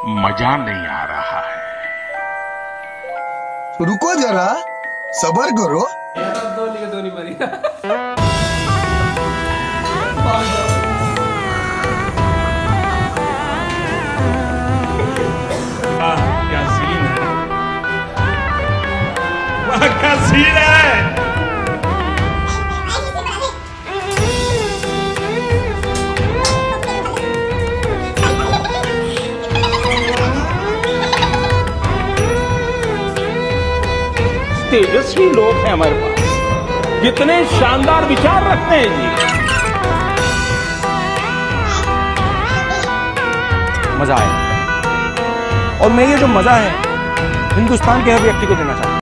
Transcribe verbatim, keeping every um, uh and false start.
मजा नहीं आ रहा है। रुको जरा, सबर करो। क्या सीन है, वाह क्या सीन है। तेजस्वी लोग हैं हमारे पास, कितने शानदार विचार रखते हैं जी। मजा आया, और मैं ये जो मजा है हिंदुस्तान के हर व्यक्ति को देना चाहता हूं।